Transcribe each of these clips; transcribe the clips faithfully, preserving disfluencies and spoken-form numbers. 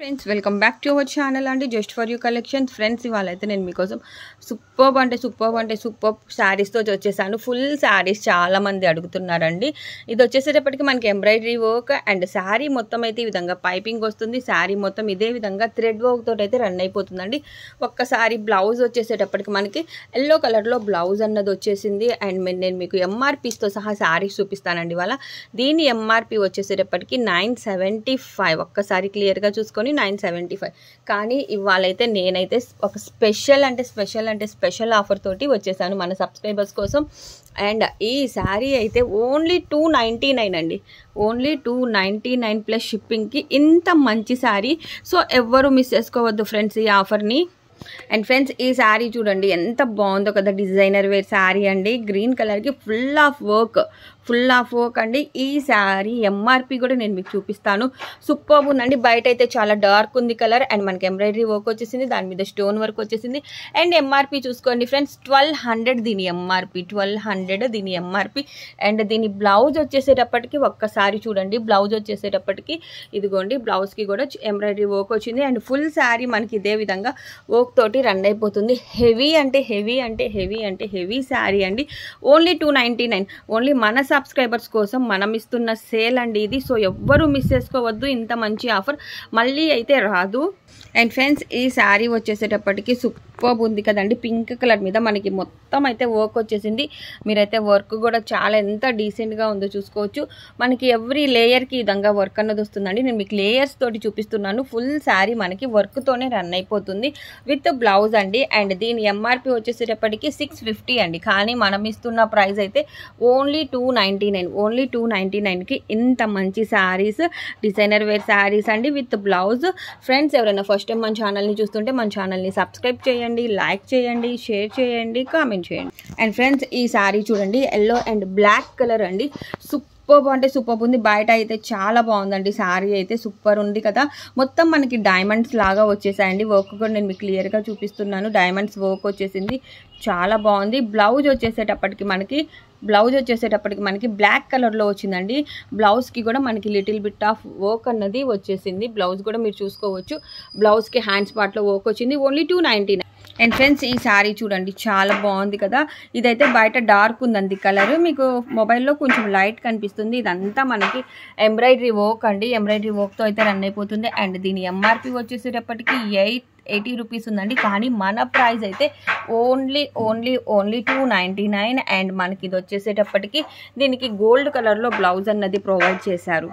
Friends welcome back to our channel అండి just for you collections. Friends ఇవాళ అయితే నేను మీకోసం సూపర్బ్ అంటే సూపర్బ్ అంటే సూపర్బ్ శారీస్తో వచ్చేసాను. ఫుల్ శారీస్ చాలా మంది అడుగుతున్నారండి. ఇది వచ్చేసేటప్పటికి మనకి ఎంబ్రాయిడరీ వర్క్ అండ్ శారీ మొత్తం అయితే ఈ విధంగా పైపింగ్ వస్తుంది. శారీ మొత్తం ఇదే విధంగా థ్రెడ్ వర్క్ తోటి అయితే రన్ అయిపోతుందండి. ఒక్కసారి బ్లౌజ్ వచ్చేసేటప్పటికి మనకి ఎల్లో కలర్లో బ్లౌజ్ అన్నది వచ్చేసింది. అండ్ నేను మీకు ఎంఆర్పీస్తో సహా శారీస్ చూపిస్తానండి. ఇవాళ దీని ఎంఆర్పీ వచ్చేసేటప్పటికి నైన్ సెవెంటీ ఫైవ్ ఒక్కసారి క్లియర్గా చూసుకొని నైన్ సెవెంటీ ఫైవ్ కానీ ఇవాళైతే నేనైతే ఒక స్పెషల్ అంటే స్పెషల్ అంటే స్పెషల్ ఆఫర్ తోటి వచ్చేసాను మన సబ్స్క్రైబర్స్ కోసం. అండ్ ఈ శారీ అయితే ఓన్లీ టూ నైంటీ నైన్ అండి. Only two ninety nine plus షిప్పింగ్కి ఇంత మంచి శారీ. సో ఎవ్వరు మిస్ చేసుకోవద్దు ఫ్రెండ్స్ ఈ ఆఫర్ని. అండ్ ఫ్రెండ్స్ ఈ శారీ చూడండి ఎంత బాగుందో కదా, డిజైనర్ వేర్ శారీ అండి. గ్రీన్ కలర్కి full of work full of work అండి. ఈ శారీ ఎంఆర్పి కూడా నేను మీకు చూపిస్తాను. సూపర్ ఉందండి. బయట అయితే చాలా డార్క్ ఉంది కలర్ అండ్ మనకి ఎంబ్రాయిడరీ వర్క్ వచ్చేసింది, దాని మీద స్టోన్ వర్క్ వచ్చేసింది. అండ్ ఎంఆర్పి చూసుకోండి ఫ్రెండ్స్, ట్వెల్వ్ హండ్రెడ్ దీని ఎంఆర్పి ట్వెల్వ్ హండ్రెడ్ దీని ఎంఆర్పి. అండ్ దీని బ్లౌజ్ వచ్చేసేటప్పటికి ఒక్కసారి చూడండి, బ్లౌజ్ వచ్చేసేటప్పటికి ఇదిగోండి బ్లౌజ్కి కూడా ఎంబ్రాయిడరీ వర్క్ వచ్చింది. అండ్ ఫుల్ శారీ మనకి ఇదే విధంగా వర్క్ తోటి రన్ అయిపోతుంది. హెవీ అంటే హెవీ అంటే హెవీ అంటే హెవీ శారీ అండి. Only two ninety nine only మన సబ్స్క్రైబర్స్ కోసం మనం ఇస్తున్న సేల్ అండి ఇది. సో ఎవ్వరూ మిస్ చేసుకోవద్దు, ఇంత మంచి ఆఫర్ మళ్ళీ అయితే రాదు. అండ్ ఫ్రెండ్స్ ఈ శారీ వచ్చేసేటప్పటికి సూపర్ ఉంది కదండి. పింక్ కలర్ మీద మనకి మొత్తం అయితే వర్క్ వచ్చేసింది. మీరైతే వర్క్ కూడా చాలా ఎంత డీసెంట్గా ఉందో చూసుకోవచ్చు. మనకి ఎవ్రీ లేయర్కి ఈ విధంగా వర్క్ అన్నది వస్తుందండి. నేను మీకు లేయర్స్ తోటి చూపిస్తున్నాను. ఫుల్ శారీ మనకి వర్క్తోనే రన్ అయిపోతుంది విత్ బ్లౌజ్ అండి. అండ్ దీని ఎంఆర్పి వచ్చేసేటప్పటికి సిక్స్ ఫిఫ్టీ అండి. కానీ మనం ఇస్తున్న ప్రైస్ అయితే only two ninety nine only two ninety నైన్కి ఇంత మంచి శారీస్, డిజైనర్ వేర్ శారీస్ అండి విత్ బ్లౌజ్. ఫ్రెండ్స్ ఎవరైనా ఫస్ట్ టైం మన ఛానల్ని చూస్తుంటే మన ఛానల్ని సబ్స్క్రైబ్ చేయండి, లైక్ చేయండి, షేర్ చేయండి, కామెంట్ చేయండి. అండ్ ఫ్రెండ్స్ ఈ శారీ చూడండి ఎల్లో అండ్ బ్లాక్ కలర్ అండి. సూపర్ అంటే సూపర్ ఉంది. బయట అయితే చాలా బాగుందండి. శారీ అయితే సూపర్ ఉంది కదా. మొత్తం మనకి డైమండ్స్ లాగా వచ్చేసాయండి. వర్క్ కూడా నేను మీకు క్లియర్గా చూపిస్తున్నాను. డైమండ్స్ వర్క్ వచ్చేసింది, చాలా బాగుంది. బ్లౌజ్ వచ్చేసేటప్పటికి మనకి బ్లౌజ్ వచ్చేసేటప్పటికి మనకి బ్లాక్ కలర్లో వచ్చిందండి. బ్లౌజ్కి కూడా మనకి లిటిల్ బిట్ ఆఫ్ వర్క్ అన్నది వచ్చేసింది. బ్లౌజ్ కూడా మీరు చూసుకోవచ్చు. బ్లౌజ్కి హ్యాండ్స్ పార్ట్లో వర్క్ వచ్చింది. Only two ninety nine. And friends ఈ శారీ చూడండి చాలా బాగుంది కదా. ఇదైతే బయట డార్క్ ఉందండి కలర్, మీకు మొబైల్లో కొంచెం లైట్ కనిపిస్తుంది. ఇదంతా మనకి ఎంబ్రాయిడరీ వర్క్ అండి. ఎంబ్రాయిడరీ వర్క్తో అయితే రన్ అయిపోతుంది. అండ్ దీని ఎంఆర్పి వచ్చేసేటప్పటికి ఎయిట్ ఎయిటీ రూపీస్ ఉందండి. కానీ మన ప్రైస్ అయితే only only only two ninety nine. And మనకి ఇది వచ్చేసేటప్పటికి దీనికి గోల్డ్ కలర్లో బ్లౌజ్ అన్నది ప్రొవైడ్ చేశారు.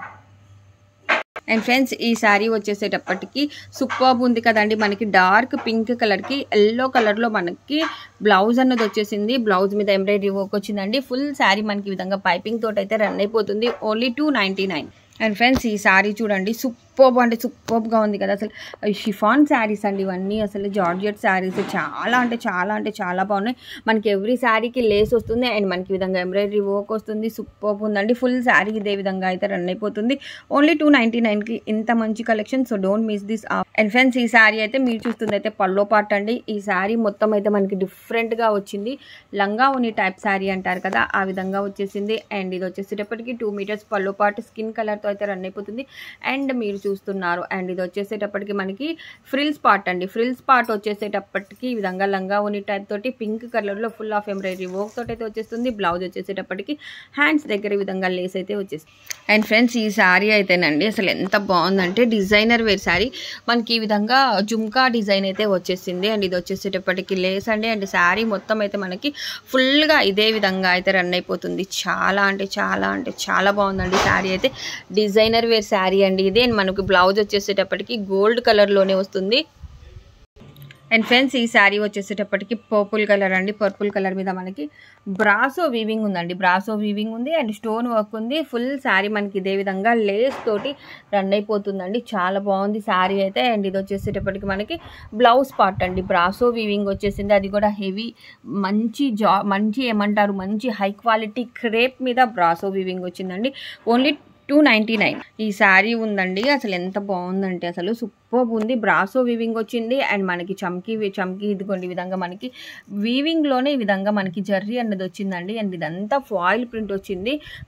అండ్ ఫ్రెండ్స్ ఈ శారీ వచ్చేసేటప్పటికి సూపర్బ్ ఉంది కదండి. మనకి డార్క్ పింక్ కలర్కి ఎల్లో కలర్లో మనకి బ్లౌజ్ అన్నది వచ్చేసింది. బ్లౌజ్ మీద ఎంబ్రాయిడరీ వర్క్ వచ్చిందండి. ఫుల్ శారీ మనకి ఈ విధంగా పైపింగ్ తోటి అయితే రన్ అయిపోతుంది. Only two ninety nine. And friends ఈ శారీ చూడండి సూపర్బ్ అంటే సూపర్బ్గా ఉంది కదా. అసలు షిఫాన్ శారీస్ అండి ఇవన్నీ. అసలు జార్జెట్ శారీస్ చాలా అంటే చాలా అంటే చాలా బాగున్నాయి. మనకి ఎవ్రీ శారీకి లేస్ వస్తుంది అండ్ మనకి ఈ విధంగా ఎంబ్రాయిడరీ వర్క్ వస్తుంది. సూపర్బ్ ఉందండి. ఫుల్ శారీ ఇదే విధంగా అయితే రన్ అయిపోతుంది. ఓన్లీ టూ నైంటీ నైన్కి ఇంత మంచి collection. So don't miss this. And friends ఈ శారీ అయితే మీరు చూస్తుంది అయితే పల్లో పార్ట్ అండి. ఈ శారీ మొత్తం అయితే మనకి డిఫరెంట్గా వచ్చింది. లంగా ఉని టైప్ శారీ అంటారు కదా, ఆ విధంగా వచ్చేసింది. అండ్ ఇది వచ్చేసేటప్పటికి టూ మీటర్స్ పల్లో పార్ట్ స్కిన్ కలర్తో అయితే రన్ అయిపోతుంది. అండ్ మీరు చూస్తున్నారు. అండ్ ఇది వచ్చేసేటప్పటికి మనకి ఫ్రిల్స్ పార్ట్ అండి. ఫ్రిల్స్ పార్ట్ వచ్చేసేటప్పటికి ఈ విధంగా లంగా ఉని టైప్ తోటి పింక్ కలర్లో ఫుల్ ఆఫ్ ఎంబ్రాయిడరీ వర్క్ తోటి అయితే వచ్చేస్తుంది. బ్లౌజ్ వచ్చేసేటప్పటికి హ్యాండ్స్ దగ్గర ఈ విధంగా లేస్ అయితే వచ్చేస్తుంది. అండ్ ఫ్రెండ్స్ ఈ శారీ అయితేనండి అసలు ఎంత బాగుందంటే డిజైనర్ వేర్ శారీ. మనకి ఈ విధంగా జుమ్కా డిజైన్ అయితే వచ్చేసింది. అండ్ ఇది వచ్చేసేటప్పటికి లేస్ అండి. అండ్ శారీ మొత్తం అయితే మనకి ఫుల్గా ఇదే విధంగా అయితే రన్ అయిపోతుంది. చాలా అంటే చాలా అంటే చాలా బాగుందండి శారీ అయితే. డిజైనర్ వేర్ శారీ అండి ఇది. మనకు బ్లౌజ్ వచ్చేసేటప్పటికి గోల్డ్ కలర్లోనే వస్తుంది. అండ్ ఫ్రెండ్స్ ఈ శారీ వచ్చేసేటప్పటికి పర్పుల్ కలర్ అండి. పర్పుల్ కలర్ మీద మనకి బ్రాసో వీవింగ్ ఉందండి. బ్రాసో వీవింగ్ ఉంది అండ్ స్టోన్ వర్క్ ఉంది. ఫుల్ శారీ మనకి ఇదే విధంగా లేస్ తోటి రన్ అయిపోతుందండి. చాలా బాగుంది శారీ అయితే. అండ్ ఇది వచ్చేసేటప్పటికి మనకి బ్లౌజ్ పార్ట్ అండి. బ్రాసో వీవింగ్ వచ్చేసింది. అది కూడా హెవీ మంచి జా మంచి ఏమంటారు మంచి హై క్వాలిటీ క్రేప్ మీద బ్రాసో వీవింగ్ వచ్చిందండి. ఓన్లీ టూ నైంటీ నైన్ ఈ శారీ ఉందండి. అసలు ఎంత బాగుందంటే అసలు సూపర్ ఉంది. బ్రాసో వీవింగ్ వచ్చింది అండ్ మనకి చమ్కీ చమ్కీ ఇదిగోండి ఈ విధంగా మనకి వీవింగ్లోనే ఈ విధంగా మనకి జర్రీ అన్నది వచ్చిందండి. అండ్ ఇదంతా ఫాయిల్ ప్రింట్ వచ్చింది. సూపర్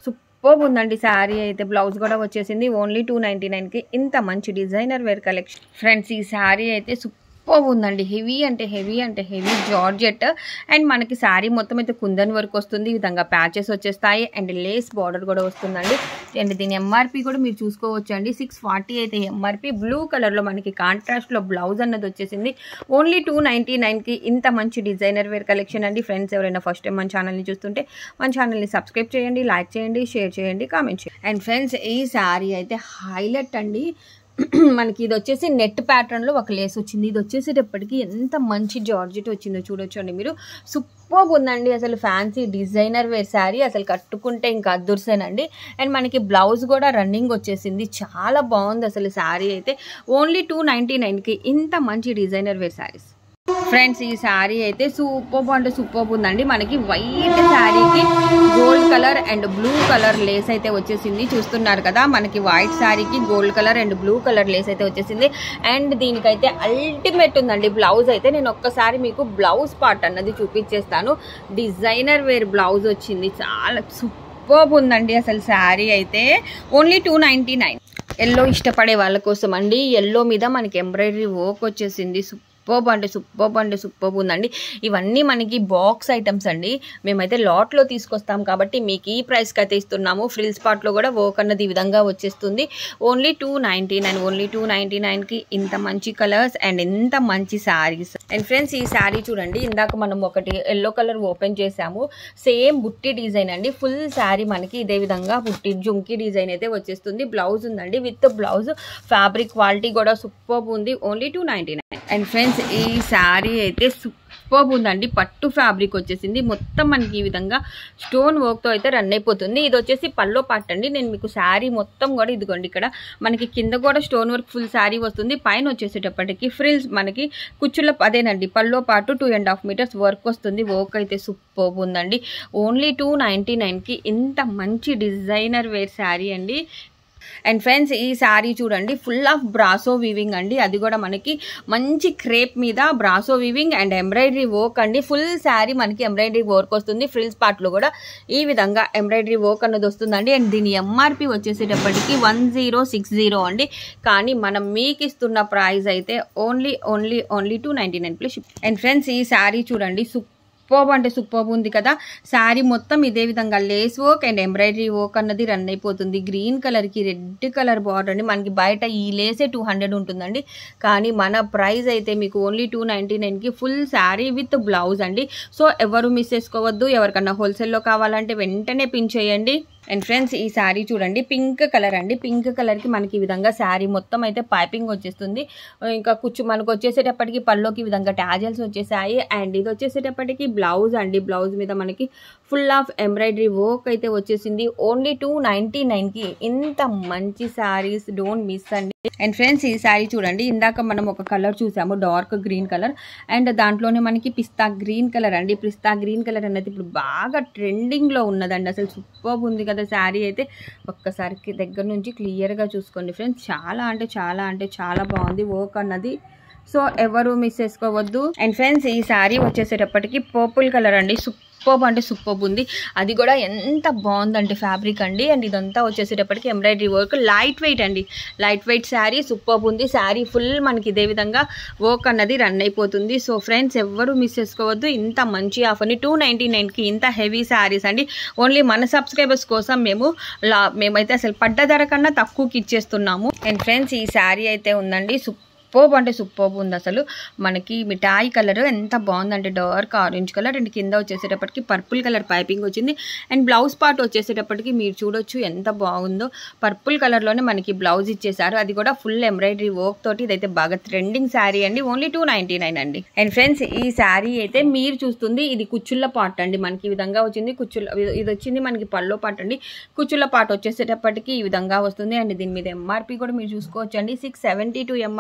సూపర్ ఉందండి శారీ అయితే. బ్లౌజ్ కూడా వచ్చేసింది ఓన్లీ టూ నైంటీ నైన్కి. ఇంత మంచి డిజైనర్ వేర్ కలెక్షన్ ఫ్రెండ్స్. ఈ శారీ అయితే సూపర్ ఉందండి. హెవీ అంటే హెవీ అంటే హెవీ జార్జెట్ అండ్ మనకి శారీ మొత్తం అయితే కుందన్ వర్క్ వస్తుంది. ఈ విధంగా ప్యాచెస్ వచ్చేస్తాయి అండ్ లేస్ బార్డర్ కూడా వస్తుందండి. అండ్ దీని ఎంఆర్పి కూడా మీరు చూసుకోవచ్చు అండి. సిక్స్ ఫార్టీ అయితే ఎంఆర్పి. బ్లూ కలర్లో మనకి కాంట్రాస్ట్లో బ్లౌజ్ అన్నది వచ్చేసింది ఓన్లీ టూ నైంటీ నైన్కి. ఇంత మంచి డిజైనర్ వేర్ కలెక్షన్ అండి ఫ్రెండ్స్. ఎవరైనా ఫస్ట్ టైం మన ఛానల్ని చూస్తుంటే మన ఛానల్ని సబ్స్క్రైబ్ చేయండి, లైక్ చేయండి, షేర్ చేయండి, కామెంట్ చేయండి. అండ్ ఫ్రెండ్స్ ఈ శారీ అయితే హైలైట్ అండి. మనకి ఇది వచ్చేసి నెట్ ప్యాటర్న్లో ఒక లేస్ వచ్చింది. ఇది వచ్చేసేటప్పటికి ఎంత మంచి జార్జెట్ వచ్చిందో చూడొచ్చు అండి మీరు. సూపర్ ఉందండి అసలు. ఫ్యాన్సీ డిజైనర్ వేర్ శారీ అసలు కట్టుకుంటే ఇంకా అద్దుర్సేనండి. అండ్ మనకి బ్లౌజ్ కూడా రన్నింగ్ వచ్చేసింది. చాలా బాగుంది అసలు శారీ అయితే. ఓన్లీ టూ నైంటీ నైన్కి ఇంత మంచి డిజైనర్ వేర్ శారీస్ ఫ్రెండ్స్. ఈ శారీ అయితే సూపర్ అంటే సూపర్ ఉందండి. మనకి వైట్ శారీకి gold colour and blue colour lace అయితే వచ్చేసింది. చూస్తున్నారు కదా, మనకి వైట్ శారీకి gold colour and blue colour lace అయితే వచ్చేసింది. అండ్ దీనికైతే అల్టిమేట్ ఉందండి బ్లౌజ్ అయితే. నేను ఒక్కసారి మీకు బ్లౌజ్ పార్ట్ అన్నది చూపించేస్తాను. డిజైనర్ వేర్ బ్లౌజ్ వచ్చింది. చాలా సూపర్ ఉందండి అసలు శారీ అయితే. Only two ninety nine. Yellow ఇష్టపడే వాళ్ళ కోసం అండి. ఎల్లో మీద మనకి ఎంబ్రాయిడరీ వర్క్ వచ్చేసింది. సూపర్ అంటే సూపర్ అంటే సూపర్ ఉందండి. ఇవన్నీ మనకి బాక్స్ ఐటమ్స్ అండి. మేమైతే లాట్లో తీసుకొస్తాం కాబట్టి మీకు ఈ ప్రైస్కి అయితే ఇస్తున్నాము. ఫ్రిల్స్ పార్ట్లో కూడా వర్క్ అన్నది ఈ విధంగా వచ్చేస్తుంది. Only two ninety nine only two ninety నైన్కి ఇంత మంచి కలర్స్ అండ్ ఇంత మంచి శారీస్. అండ్ ఫ్రెండ్స్ ఈ శారీ చూడండి, ఇందాక మనం ఒకటి ఎల్లో కలర్ ఓపెన్ చేసాము. సేమ్ బుట్టి డిజైన్ అండి. ఫుల్ శారీ మనకి ఇదే విధంగా బుట్టి జుంకీ డిజైన్ అయితే వచ్చేస్తుంది. బ్లౌజ్ ఉందండి విత్ బ్లౌజ్. ఫ్యాబ్రిక్ క్వాలిటీ కూడా సూపర్ ఉంది. Only two ninety nine. And friends ఈ శారీ అయితే సూపర్ ఉందండి. పట్టు ఫ్యాబ్రిక్ వచ్చేసింది. మొత్తం మనకి ఈ విధంగా స్టోన్ వర్క్తో అయితే రన్ అయిపోతుంది. ఇది వచ్చేసి పల్లో పార్ట్ అండి. నేను మీకు శారీ మొత్తం కూడా ఇదిగోండి, ఇక్కడ మనకి కింద కూడా స్టోన్ వర్క్ ఫుల్ శారీ వస్తుంది. పైన వచ్చేసేటప్పటికి ఫ్రిల్స్ మనకి కుచ్చుల అదేనండి పల్లో పాటు two and half metres work వస్తుంది. వర్క్ అయితే సూపర్ ఉందండి. ఓన్లీ టూ నైంటీ నైన్కి ఇంత మంచి డిజైనర్ వేర్ శారీ అండి. అండ్ ఫ్రెండ్స్ ఈ శారీ చూడండి, ఫుల్ ఆఫ్ బ్రాసో వీవింగ్ అండి. అది కూడా మనకి మంచి క్రేప్ మీద brasso weaving and embroidery work అండి. ఫుల్ శారీ మనకి ఎంబ్రాయిడరీ వర్క్ వస్తుంది. ఫ్రిల్స్ పార్ట్లో కూడా ఈ విధంగా ఎంబ్రాయిడరీ వర్క్ అన్నది వస్తుందండి. అండ్ దీని ఎంఆర్పి వచ్చేసేటప్పటికి వన్ జీరో సిక్స్ జీరో అండి. కానీ మనం మీకు ఇస్తున్న ప్రైస్ అయితే only only only two ninety nine plus. And friends ఈ శారీ చూడండి, సూపర్ అంటే సూపర్ ఉంది కదా. శారీ మొత్తం ఇదే విధంగా lace work and embroidery work అన్నది రన్ అయిపోతుంది. గ్రీన్ కలర్కి రెడ్ కలర్ బార్డర్ అండి. మనకి బయట ఈ లేసే టూ హండ్రెడ్ ఉంటుందండి. కానీ మన ప్రైస్ అయితే మీకు ఓన్లీ టూ నైంటీ నైన్కి ఫుల్ శారీ విత్ బ్లౌజ్ అండి. సో ఎవరు మిస్ చేసుకోవద్దు. ఎవరికన్నా హోల్సేల్లో కావాలంటే వెంటనే పిన్ చేయండి. అండ్ ఫ్రెండ్స్ ఈ శారీ చూడండి, పింక్ కలర్ అండి. పింక్ కలర్కి మనకి ఈ విధంగా శారీ మొత్తం అయితే పైపింగ్ వచ్చేస్తుంది. ఇంకా కుచ్చు మనకు వచ్చేసేటప్పటికి పల్లోకి ఈ విధంగా టాజల్స్ వచ్చేసాయి. అండ్ ఇది వచ్చేసేటప్పటికి బ్లౌజ్ అండి. బ్లౌజ్ మీద మనకి ఫుల్ ఆఫ్ ఎంబ్రాయిడరీ వర్క్ అయితే వచ్చేసింది. ఓన్లీ టూ నైంటీ నైన్కి ఇంత మంచి శారీస్ డోంట్ మిస్ అండి. అండ్ ఫ్రెండ్స్ ఈ శారీ చూడండి, ఇందాక మనం ఒక కలర్ చూసాము డార్క్ గ్రీన్ కలర్ అండ్ దాంట్లోనే మనకి పిస్తా గ్రీన్ కలర్ అండి. పిస్తా గ్రీన్ కలర్ అనేది ఇప్పుడు బాగా ట్రెండింగ్లో ఉన్నదండి. అసలు సూపర్ ఉంది కదా శారీ అయితే. ఒక్కసారికి దగ్గర నుంచి క్లియర్గా చూసుకోండి ఫ్రెండ్స్. చాలా అంటే చాలా అంటే చాలా బాగుంది వర్క్ అన్నది. సో ఎవరు మిస్ చేసుకోవద్దు. అండ్ ఫ్రెండ్స్ ఈ శారీ వచ్చేసేటప్పటికి పర్పుల్ కలర్ అండి. సూపర్ అంటే సూపర్ ఉంది. అది కూడా ఎంత బాగుందంటే ఫ్యాబ్రిక్ అండి. అండ్ ఇదంతా వచ్చేసేటప్పటికి ఎంబ్రాయిడరీ వర్క్ లైట్ వెయిట్ అండి. లైట్ వెయిట్ శారీ సూపర్ ఉంది. శారీ ఫుల్ మనకి ఇదే విధంగా వర్క్ అన్నది రన్ అయిపోతుంది. సో ఫ్రెండ్స్ ఎవరు మిస్ చేసుకోవద్దు. ఇంత మంచి ఆఫర్ని టూ నైంటీ నైన్కి ఇంత హెవీ శారీస్ అండి. ఓన్లీ మన సబ్స్క్రైబర్స్ కోసం మేము లా మేమైతే అసలు పడ్డ ధర కన్నా తక్కువకి ఇచ్చేస్తున్నాము. అండ్ ఫ్రెండ్స్ ఈ శారీ అయితే ఉందండి సూపర్ సూపర్ అంటే సూపర్ ఉంది అసలు. మనకి మిఠాయి కలర్ ఎంత బాగుందంటే డార్క్ ఆరెంజ్ కలర్ అండ్ కింద వచ్చేసేటప్పటికి పర్పుల్ కలర్ పైపింగ్ వచ్చింది. అండ్ బ్లౌజ్ పార్ట్ వచ్చేసేటప్పటికి మీరు చూడొచ్చు ఎంత బాగుందో. పర్పుల్ కలర్లోనే మనకి బ్లౌజ్ ఇచ్చేసారు. అది కూడా ఫుల్ ఎంబ్రాయిడరీ వర్క్ తోటి. ఇదైతే బాగా ట్రెండింగ్ శారీ అండి. ఓన్లీ టూ నైంటీ నైన్ అండి. అండ్ ఫ్రెండ్స్ ఈ శారీ అయితే మీరు చూస్తుంది ఇది కుచ్చుళ్ళ పార్ట్ అండి. మనకి ఈ విధంగా వచ్చింది కుచ్చుళ్ళ. ఇది వచ్చింది మనకి పల్లో పార్ట్ అండి. కుచ్చుళ్ళ పార్ట్ వచ్చేసేటప్పటికి ఈ విధంగా వస్తుంది. అండ్ దీని మీద ఎంఆర్పి కూడా మీరు చూసుకోవచ్చు అండి. Six seventy two MRP. కానీ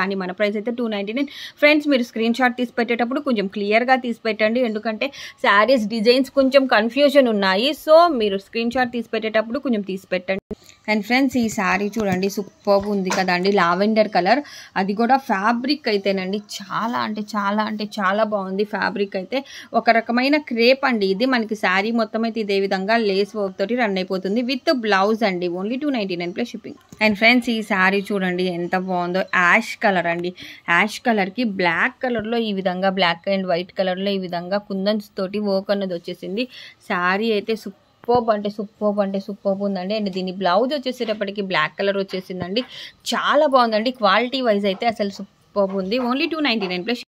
కానీ మన ప్రైస్ అయితే టూ నైంటీ నైన్. ఫ్రెండ్స్ మీరు స్క్రీన్ షాట్ తీసి పెట్టేటప్పుడు కొంచెం క్లియర్గా తీసి పెట్టండి, ఎందుకంటే శారీస్ డిజైన్స్ కొంచెం కన్ఫ్యూజన్ ఉన్నాయి. సో మీరు స్క్రీన్ షాట్ తీసి పెట్టేటప్పుడు కొంచెం తీసి పెట్టండి. అండ్ ఫ్రెండ్స్ ఈ శారీ చూడండి సూపర్ ఉంది కదండి, లావెండర్ కలర్, అది కూడా ఫ్యాబ్రిక్ అయితేనండి చాలా అంటే చాలా అంటే చాలా బాగుంది. ఫ్యాబ్రిక్ అయితే ఒక రకమైన క్రేప్ అండి, ఇది మనకి శారీ మొత్తం అయితే ఇదే విధంగా లేస్ వర్క్ తోటి రన్ అయిపోతుంది విత్ బ్లౌజ్ అండి. Only two ninety nine plus shipping. And friends ఈ శారీ చూడండి ఎంత బాగుందో, యాష్ కలర్ అండి. యాష్ కలర్కి బ్లాక్ కలర్లో ఈ విధంగా బ్లాక్ అండ్ వైట్ కలర్లో ఈ విధంగా కుందన్స్ తోటి వర్క్ అన్నది వచ్చేసింది. శారీ అయితే సూపర్ సూపర్బ్ అంటే సూపర్బ్ అంటే సూపర్బ్ ఉందండి. అండ్ దీని బ్లౌజ్ వచ్చేసేటప్పటికి బ్లాక్ కలర్ వచ్చేసిందండి, చాలా బాగుందండి. క్వాలిటీ వైజ్ అయితే అసలు సూపర్బ్ ఉంది. Only two ninety nine plus